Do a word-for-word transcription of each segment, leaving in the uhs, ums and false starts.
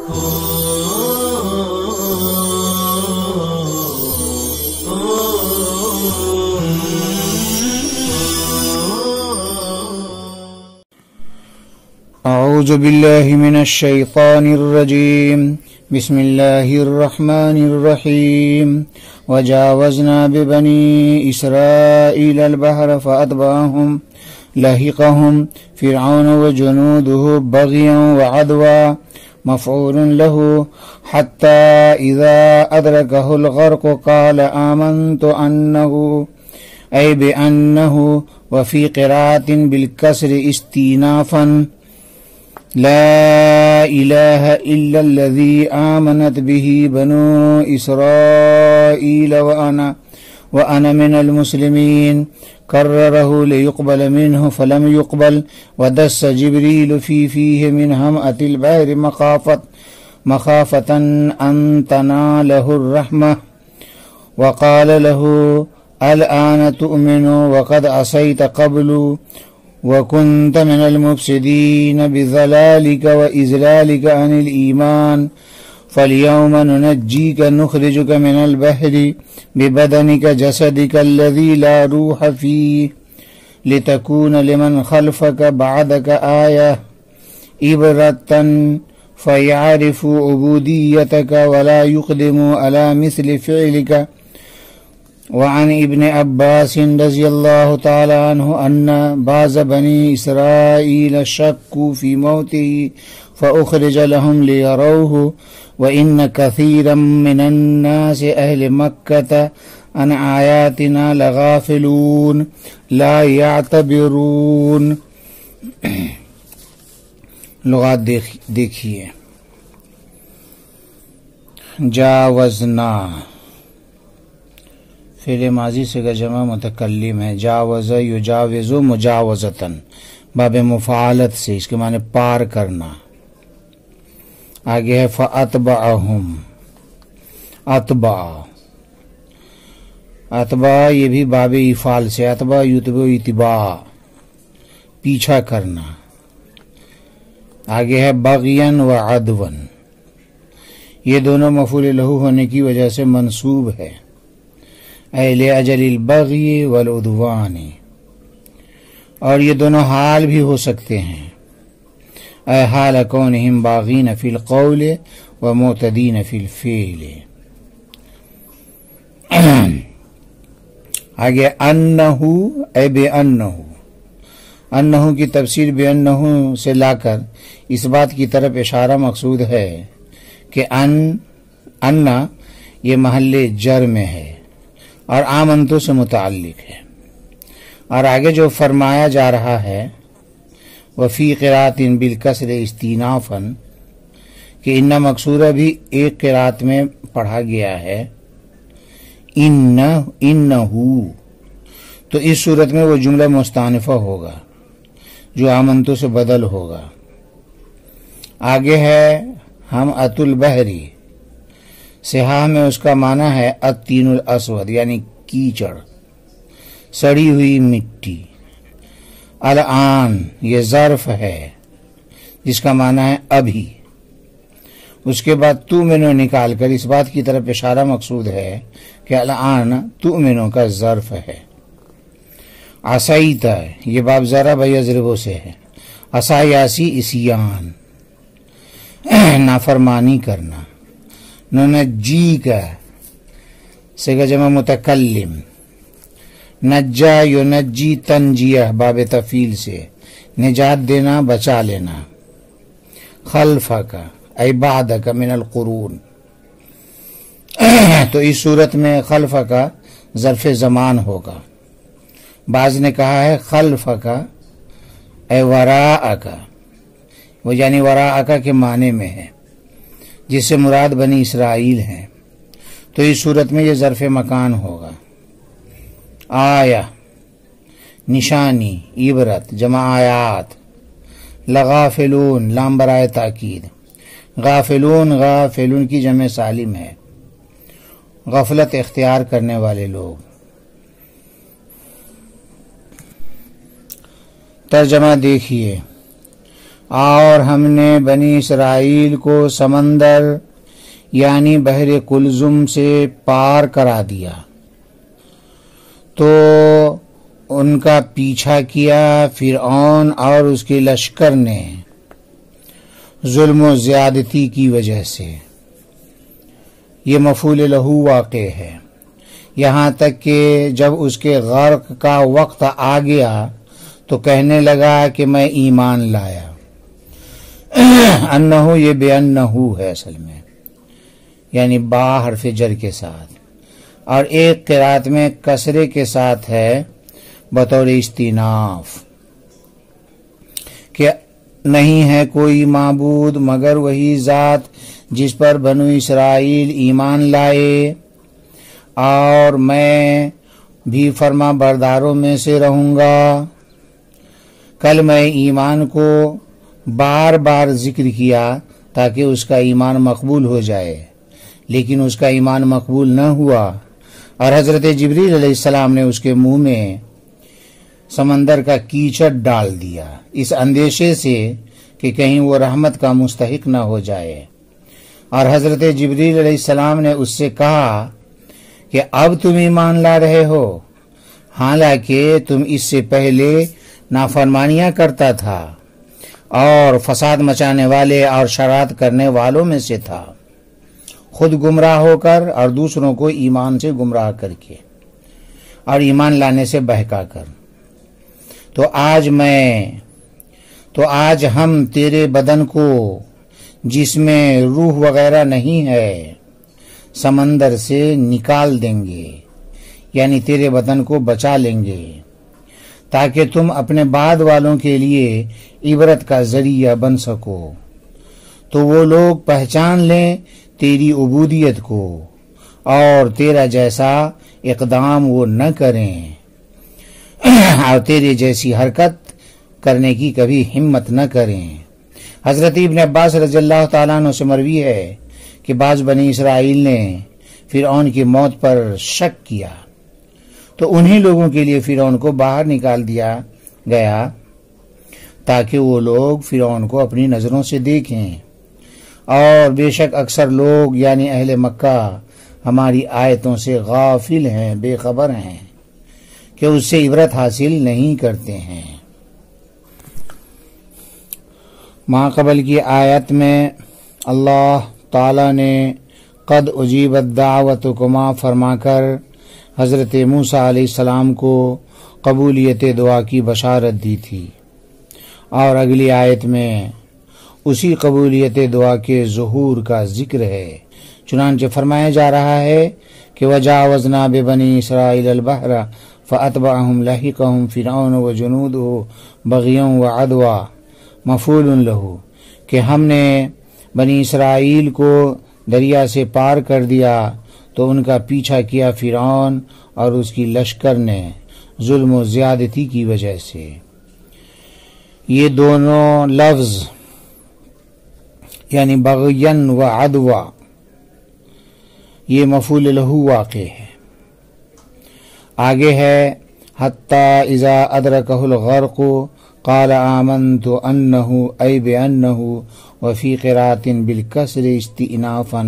اعوذ باللہ من الشیطان الرجیم بسم اللہ الرحمن الرحیم وجاوزنا ببنی اسرائیل البحر فاتبعهم لحقهم فرعون وجنوده بغيا وعدوا مفعول له حتى إذا أدركه الغرق قال آمنت أنه أي بأنه وفي قراءة بالكسر استئنافا لا إله إلا الذي آمنت به بنو إسرائيل وأنا وأنا من المسلمين كرره ليقبل منه فلم يقبل ودس جبريل في فيه من همأة البحر مخافة مخافة أن تناله الرحمة وقال له الآن تؤمن وقد عصيت قبل وكنت من المفسدين بضلالك وإذلالك عن الإيمان فاليوم ننجيك نخرجك من البحر ببدنك جسدك الذي لا روح فيه لتكون لمن خلفك بعدك آية عبرة فيعرفوا عبوديتك ولا يقدموا على مثل فعلك. وعن ابن عباس رضي الله تعالى عنه أن بعض بني إسرائيل شكوا في موته فأخرج لهم ليروه وإن كثيرا من الناس أهل مكة عن آياتنا لغافلون لا يعتبرون. لغات دیکھیے. جاوزنا فعل ماضی سے کا جمع متکلم ہے. جاوز یجاوز مجاوزتن باب مفعالت سے اس کے معنی پار کرنا. آگے ہے فَأَتْبَعَهُمْ اتبع اتبع یہ بھی باب افعال سے. اتبع یتبع اتباع پیچھا کرنا. آگے ہے بغیاً و عدواً یہ دونوں مفعول لہو ہونے کی وجہ سے منصوب ہے. اے لأجل البغی والعدوان اور یہ دونوں حال بھی ہو سکتے ہیں. اے حال کونہم باغین فی القول و معتدین فی الفعل. آگے انہو اے بے انہو انہو کی تفسیر بے انہو سے لا کر اس بات کی طرف اشارہ مقصود ہے کہ ان انا یہ محل جر میں ہے اور آمنتو سے متعلق ہے. اور آگے جو فرمایا جا رہا ہے وفی قراءت بالکسر استینافا کہ ان مقصورہ بھی ایک قراءت میں پڑھا گیا ہے ان انہو تو اس صورت میں وہ جملہ مستانفہ ہوگا جو آمنتو سے بدل ہوگا. آگے ہے ہم ات البحری سیاہ میں اس کا معنی ہے الطین الاسود یعنی کیچڑ سڑی ہوئی مٹی. الآن یہ ظرف ہے جس کا معنی ہے ابھی. اس کے بعد تو منو نکال کر اس بات کی طرف اشارہ مقصود ہے کہ الآن تو منو کا ظرف ہے. عصیتا یہ باب ضرب یضرب سے ہے. عصا یاسی اسیان نافرمانی کرنا. ننجی کا سے جمع متکلم. نجا ینجی تنجیہ باب تفیل سے نجات دینا بچا لینا. خلفہ کا ای بعد کا من القرون تو اس صورت میں خلفہ کا ظرف زمان ہوگا. بعض نے کہا ہے خلفہ کا اے وراء کا وہ یعنی وراء کا کے معنی میں ہے جس سے مراد بنی اسرائیل ہیں. تو اس صورت میں یہ ظرف مکان ہوگا. آیا نشانی عبرت جمع آیات. لغافلون لام برائے تاکید. غافلون غافلون کی جمع سالم ہے غفلت اختیار کرنے والے لوگ. ترجمہ دیکھیے. اور ہم نے بنی اسرائیل کو سمندر یعنی بحر کلزم سے پار کرا دیا تو ان کا پیچھا کیا فرعون اور اس کے لشکر نے ظلم و زیادتی کی وجہ سے۔ یہ مفعول لہو واقع ہے، یہاں تک کہ جب اس کے غرق کا وقت آ گیا تو کہنے لگا کہ میں ایمان لایا۔ انہو یہ بے انہو ہے اصل میں، یعنی با حرف جر کے ساتھ، اور ایک قرات میں کسرے کے ساتھ ہے بطور استیناف کہ نہیں ہے کوئی معبود مگر وہی ذات جس پر بنو اسرائیل ایمان لائے، اور میں بھی فرما برداروں میں سے رہوں گا۔ کل میں ایمان کو بار بار ذکر کیا تاکہ اس کا ایمان مقبول ہو جائے، لیکن اس کا ایمان مقبول نہ ہوا، اور حضرت جبریل علیہ السلام نے اس کے منہ میں سمندر کا کیچڑ ڈال دیا، اس اندیشے سے کہ کہیں وہ رحمت کا مستحق نہ ہو جائے۔ اور حضرت جبریل علیہ السلام نے اس سے کہا کہ اب تم ایمان لا رہے ہو، حالانکہ تم اس سے پہلے نافرمانیاں کرتا تھا اور فساد مچانے والے اور شرارت کرنے والوں میں سے تھا، خود گمراہ ہو کر اور دوسروں کو ایمان سے گمراہ کر کے اور ایمان لانے سے بہکا کر۔ تو آج میں تو آج ہم تیرے بدن کو جس میں روح وغیرہ نہیں ہے سمندر سے نکال دیں گے، یعنی تیرے بدن کو بچا لیں گے تاکہ تم اپنے بعد والوں کے لیے عبرت کا ذریعہ بن سکو، تو وہ لوگ پہچان لیں تیری عبودیت کو اور تیرا جیسا اقدام وہ نہ کریں اور تیرے جیسی حرکت کرنے کی کبھی ہمت نہ کریں۔ حضرت ابن عباس رضی اللہ تعالیٰ عنہ سے مروی ہے کہ بعض بنی اسرائیل نے فرعون کی موت پر شک کیا تو انہی لوگوں کے لیے فرعون کو باہر نکال دیا گیا تاکہ وہ لوگ فرعون کو اپنی نظروں سے دیکھیں، اور بے شک اکثر لوگ یعنی اہل مکہ ہماری آیتوں سے غافل ہیں، بے خبر ہیں کہ اس سے عبرت حاصل نہیں کرتے ہیں۔ ماں قبل کی آیت میں اللہ تعالی نے قد اجیبت دعوتکما فرما کر حضرت موسیٰ علیہ السلام کو قبولیت دعا کی بشارت دی تھی، اور اگلی آیت میں اسی قبولیت دعا کے ظہور کا ذکر ہے۔ چنانچہ فرمایا جا رہا ہے کہ وجاوزنا ببنی اسرائیل البحر فاتبعهم لحقهم فرعون وجنوده بغیا وعدوا مفعول لہ، کہ ہم نے بنی اسرائیل کو دریا سے پار کر دیا تو ان کا پیچھا کیا فرعون اور اس کی لشکر نے ظلم و زیادتی کی وجہ سے۔ یہ دونوں لفظ یعنی بغین و عدوا یہ مفعول لہو واقع ہے۔ آگے ہے حتی اذا ادرکہ الغرق قال آمنت انہ ای بانہ وفی قرات بالکسر استئنافا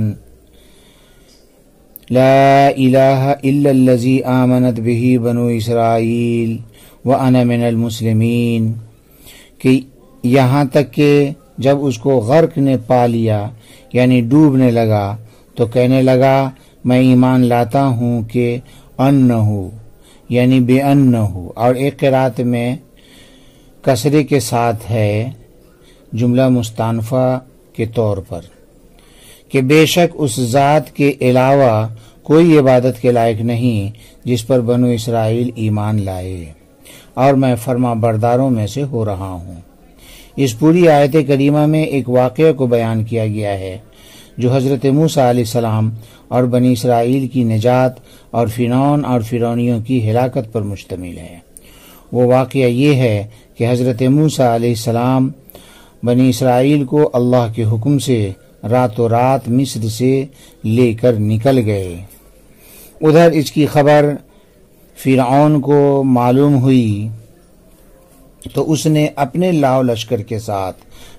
لا الہ الا الذی آمنت به بنو اسرائیل وانا من المسلمین، کہ یہاں تک کہ جب اس کو غرق نے پا لیا یعنی ڈوبنے لگا تو کہنے لگا میں ایمان لاتا ہوں کہ انہو یعنی بے انہو، اور ایک قرات میں کسرے کے ساتھ ہے جملہ مستانفہ کے طور پر کہ بے شک اس ذات کے علاوہ کوئی عبادت کے لائق نہیں جس پر بنو اسرائیل ایمان لائے، اور میں فرما برداروں میں سے ہو رہا ہوں۔ اس پوری آیت کریمہ میں ایک واقعہ کو بیان کیا گیا ہے جو حضرت موسیٰ علیہ السلام اور بنی اسرائیل کی نجات اور فرعون اور فرعونیوں کی ہلاکت پر مشتمل ہے۔ وہ واقعہ یہ ہے کہ حضرت موسیٰ علیہ السلام بنی اسرائیل کو اللہ کے حکم سے راتوں رات مصر سے لے کر نکل گئے۔ ادھر اس کی خبر فرعون کو معلوم ہوئی تو اس نے اپنے لاؤ لشکر کے ساتھ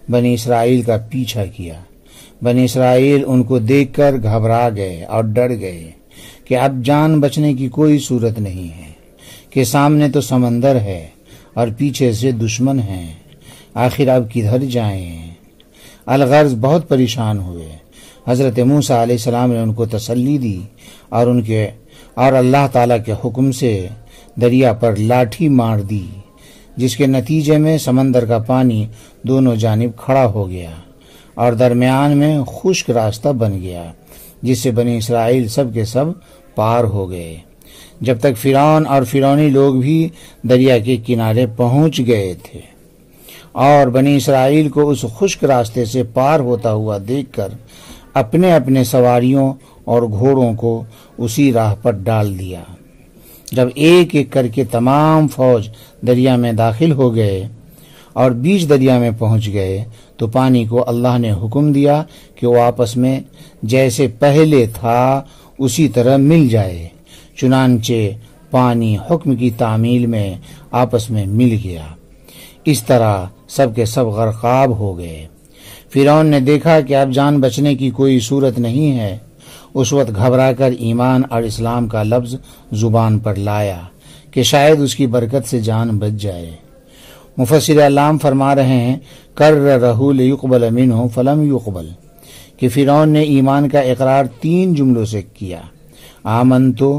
بنی اسرائیل کا پیچھا کیا۔ بنی اسرائیل ان کو دیکھ کر گھبرا گئے اور ڈر گئے کہ اب جان بچنے کی کوئی صورت نہیں ہے، کہ سامنے تو سمندر ہے اور پیچھے سے دشمن ہیں، آخر اب کدھر جائیں؟ الغرض بہت پریشان ہوئے۔ حضرت موسیٰ علیہ السلام نے ان کو تسلی دی اور ان کے اور اللہ تعالیٰ کے حکم سے دریا پر لاٹھی مار دی، جس کے نتیجے میں سمندر کا پانی دونوں جانب کھڑا ہو گیا اور درمیان میں خشک راستہ بن گیا، جس سے بنی اسرائیل سب کے سب پار ہو گئے، جب تک فرعون اور فرعونی لوگ بھی دریا کے کنارے پہنچ گئے تھے۔ اور بنی اسرائیل کو اس خشک راستے سے پار ہوتا ہوا دیکھ کر اپنے اپنے سواریوں اور گھوڑوں کو اسی راہ پر ڈال دیا۔ جب ایک ایک کر کے تمام فوج دریا میں داخل ہو گئے اور بیچ دریا میں پہنچ گئے تو پانی کو اللہ نے حکم دیا کہ وہ آپس میں جیسے پہلے تھا اسی طرح مل جائے، چنانچہ پانی حکم کی تعمیل میں آپس میں مل گیا۔ اس طرح سب کے سب غرقاب ہو گئے۔ فرعون نے دیکھا کہ اب جان بچنے کی کوئی صورت نہیں ہے، اس وقت گھبرا کر ایمان اور اسلام کا لفظ زبان پر لایا کہ شاید اس کی برکت سے جان بچ جائے۔ مفسر علام فرما رہے ہیں کررہ لیقبل منہ فلم یقبل، کہ فرعون نے ایمان کا اقرار تین جملوں سے کیا۔ آمنتو،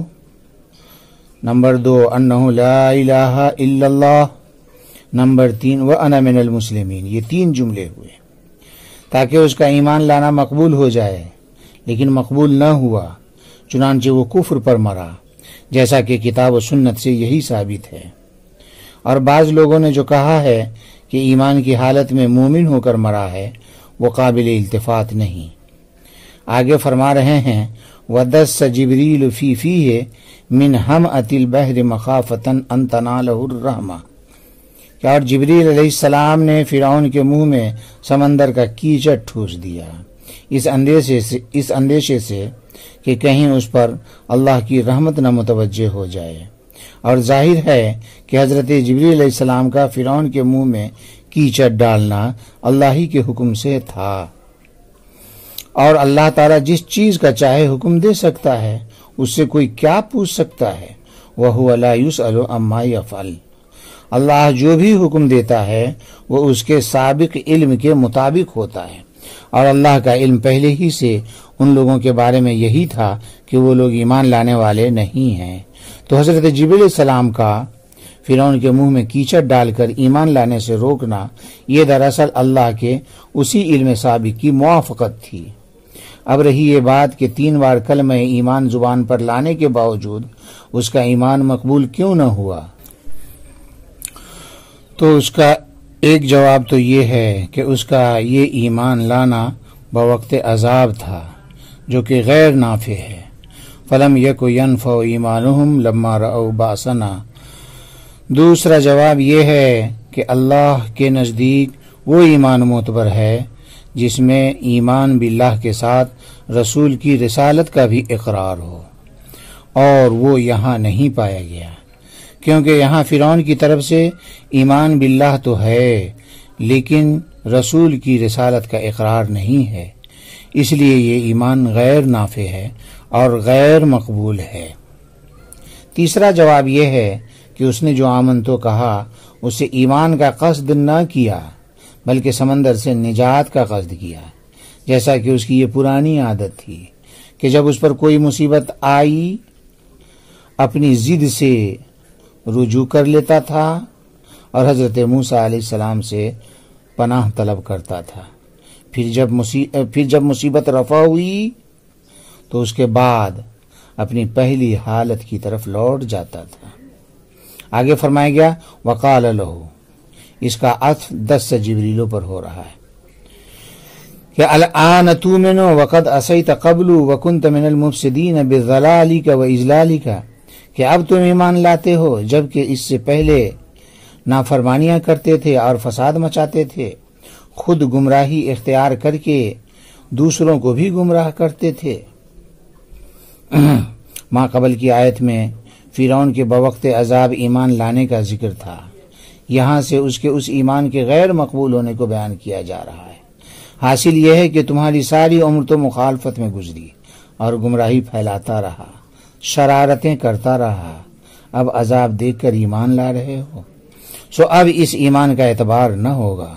نمبر دو انہ لا الہ الا اللہ، نمبر تین وانا من المسلمین، یہ تین جملے ہوئے تاکہ اس کا ایمان لانا مقبول ہو جائے، لیکن مقبول نہ ہوا، چنانچہ وہ کفر پر مرا، جیسا کہ کتاب و سنت سے یہی ثابت ہے۔ اور بعض لوگوں نے جو کہا ہے کہ ایمان کی حالت میں مومن ہو کر مرا ہے، وہ قابل التفات نہیں۔ آگے فرما رہے ہیں وَدَسَّ جِبْرِيلُ فِي فِيهِ مِنْ هَمْأَةِ الْبَحْرِ مَخَافَةً أَن تَنَالَهُ الرَّحْمَةُ، کہ اور جبریل علیہ السلام نے فرعون کے منہ میں سمندر کا کیچڑ ٹھوس دیا، اس اندیشے سے اس اندیشے سے کہ کہیں اس پر اللہ کی رحمت نہ متوجہ ہو جائے۔ اور ظاہر ہے کہ حضرت جبریل علیہ السلام کا فرعون کے منہ میں کیچڑ ڈالنا اللہ ہی کے حکم سے تھا، اور اللہ تعالیٰ جس چیز کا چاہے حکم دے سکتا ہے، اس سے کوئی کیا پوچھ سکتا ہے؟ وَهُوَ لَا يُسْأَلُ عَمَّا يَفْعَلُ، اللہ جو بھی حکم دیتا ہے وہ اس کے سابق علم کے مطابق ہوتا ہے، اور اللہ کا علم پہلے ہی سے ان لوگوں کے بارے میں یہی تھا کہ وہ لوگ ایمان لانے والے نہیں ہیں۔ تو حضرت جبریل علیہ السلام کا فرعون کے منہ میں کیچڑ ڈال کر ایمان لانے سے روکنا، یہ دراصل اللہ کے اسی علم سابق کی موافقت تھی۔ اب رہی یہ بات کہ تین بار کلمہ ایمان زبان پر لانے کے باوجود اس کا ایمان مقبول کیوں نہ ہوا، تو اس کا ایک جواب تو یہ ہے کہ اس کا یہ ایمان لانا بوقت عذاب تھا، جو کہ غیر نافع ہے۔ فلم یک ینفع ایمانہم لما رأوا باسنا، دوسرا جواب یہ ہے کہ اللہ کے نزدیک وہ ایمان معتبر ہے جس میں ایمان باللہ کے ساتھ رسول کی رسالت کا بھی اقرار ہو، اور وہ یہاں نہیں پایا گیا، کیونکہ یہاں فرعون کی طرف سے ایمان باللہ تو ہے لیکن رسول کی رسالت کا اقرار نہیں ہے، اس لیے یہ ایمان غیر نافع ہے اور غیر مقبول ہے۔ تیسرا جواب یہ ہے کہ اس نے جو آمن تو کہا اس سے ایمان کا قصد نہ کیا بلکہ سمندر سے نجات کا قصد کیا، جیسا کہ اس کی یہ پرانی عادت تھی کہ جب اس پر کوئی مصیبت آئی اپنی ضد سے رجوع کر لیتا تھا اور حضرت موسیٰ علیہ السلام سے پناہ طلب کرتا تھا۔ پھر جب پھر جب مصیبت رفع ہوئی تو اس کے بعد اپنی پہلی حالت کی طرف لوٹ جاتا تھا۔ آگے فرمایا گیا وقال لہ، اس کا عطف دس سے جبریلوں پر ہو رہا ہے کہ الآن تؤمن وقد عصیت قبل وکنت من المفسدین بضلالک واضلالک، کہ اب تم ایمان لاتے ہو جبکہ اس سے پہلے نافرمانیاں کرتے تھے اور فساد مچاتے تھے، خود گمراہی اختیار کر کے دوسروں کو بھی گمراہ کرتے تھے۔ ماں قبل کی آیت میں فرعون کے بوقت عذاب ایمان لانے کا ذکر تھا، یہاں سے اس کے اس ایمان کے غیر مقبول ہونے کو بیان کیا جا رہا ہے۔ حاصل یہ ہے کہ تمہاری ساری عمر تو مخالفت میں گزری اور گمراہی پھیلاتا رہا، شرارتیں کرتا رہا، اب عذاب دیکھ کر ایمان لا رہے ہو، سو اب اس ایمان کا اعتبار نہ ہوگا۔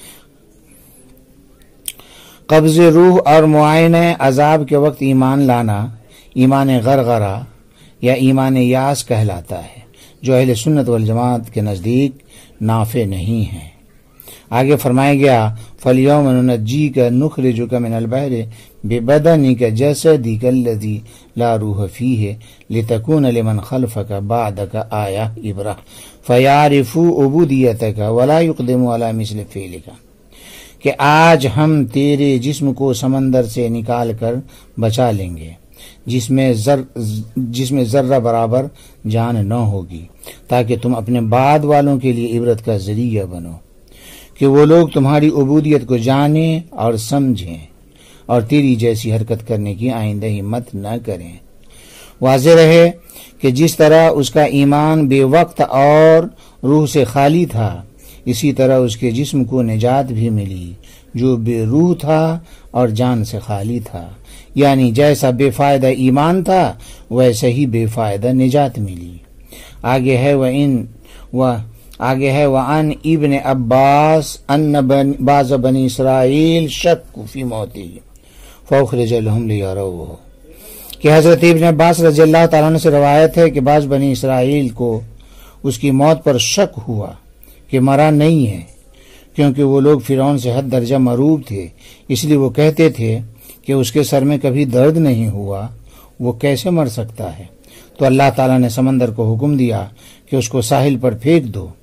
قبض روح اور معائنہ عذاب کے وقت ایمان لانا ایمان غرغرہ یا ایمان یاس کہلاتا ہے، جو اہل سنت والجماعت کے نزدیک نافع نہیں ہے۔ آگے فرمایا گیا فَالْيَوْمَ نُنَجِّيكَ نُخْرِجُكَ مِنَ الْبَحْرِ بِبَدَنِكَ جَسَدِكَ الَّذِي لَا رُوحَ فِيهِ لِتَكُونَ لِمَنْ خَلْفَكَ بَعْدَكَ آيَةً عِبْرَةً فَيَعْرِفُوا عُبُودِيَّتَكَ وَلَا يُقْدِمُوا عَلَى مِثْلِ فِعْلِكَ، کہ آج ہم تیرے جسم کو سمندر سے نکال کر بچا لیں گے جس میں ذر جس میں ذرہ برابر جان نہ ہوگی، تاکہ تم اپنے بعد والوں کے لیے عبرت کا ذریعہ بنو، کہ وہ لوگ تمہاری عبودیت کو جانیں اور سمجھیں اور تیری جیسی حرکت کرنے کی آئندہ ہمت نہ کریں۔ واضح رہے کہ جس طرح اس کا ایمان بے وقت اور روح سے خالی تھا، اسی طرح اس کے جسم کو نجات بھی ملی جو بے روح تھا اور جان سے خالی تھا، یعنی جیسا بے فائدہ ایمان تھا ویسے ہی بے فائدہ نجات ملی۔ آگے ہے وہ ان و آگے ہے وعن ابن عباس ان بعض بنی اسرائیل شک فی موتی فاخرج لهم لیروه، کہ حضرت ابن عباس رضی اللہ تعالیٰ عنہ سے روایت ہے کہ بعض بنی اسرائیل کو اس کی موت پر شک ہوا کہ مرا نہیں ہے، کیونکہ وہ لوگ فرعون سے حد درجہ مروب تھے، اس لیے وہ کہتے تھے کہ اس کے سر میں کبھی درد نہیں ہوا، وہ کیسے مر سکتا ہے؟ تو اللہ تعالیٰ نے سمندر کو حکم دیا کہ اس کو ساحل پر پھینک دو۔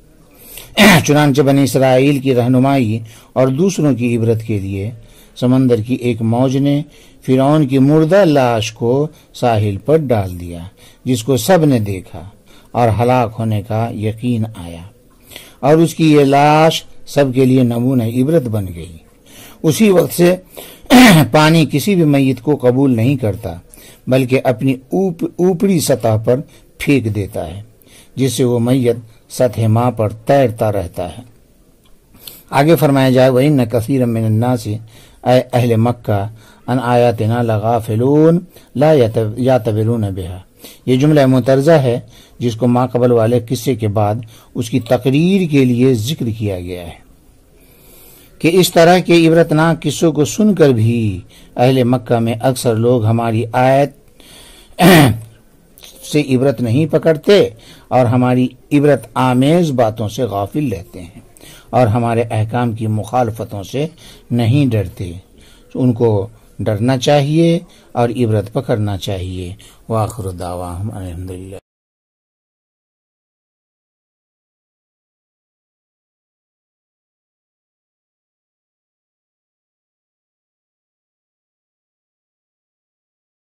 چنانچہ بنی اسرائیل کی رہنمائی اور دوسروں کی عبرت کے لیے سمندر کی ایک موج نے فرعون کی مردہ لاش کو ساحل پر ڈال دیا، جس کو سب نے دیکھا اور ہلاک ہونے کا یقین آیا، اور اس کی یہ لاش سب کے لیے نمونہ عبرت بن گئی۔ اسی وقت سے پانی کسی بھی میت کو قبول نہیں کرتا، بلکہ اپنی اوپ اوپری سطح پر پھینک دیتا ہے، جس سے وہ میت سطح ماء پر تیرتا رہتا ہے۔ آگے فرمایا جائے وَإِنَّ كَثِيرًا مِّنَ النَّاسِ، اے اہل مکہ، ان آیاتنا لغافلون لا یعتبرون بها، یہ جملہ مترجہ ہے جس کو ما قبل والے قصے کے بعد اس کی تقریر کے لیے ذکر کیا گیا ہے، کہ اس طرح کے عبرتناک قصوں کو سن کر بھی اہل مکہ میں اکثر لوگ ہماری آیت سے عبرت نہیں پکڑتے اور ہماری عبرت آمیز باتوں سے غافل رہتے ہیں اور ہمارے احکام کی مخالفتوں سے نہیں ڈرتے۔ ان کو ڈرنا چاہیے اور عبرت پکڑنا چاہیے۔ وآخر دعواہم الحمدللہ۔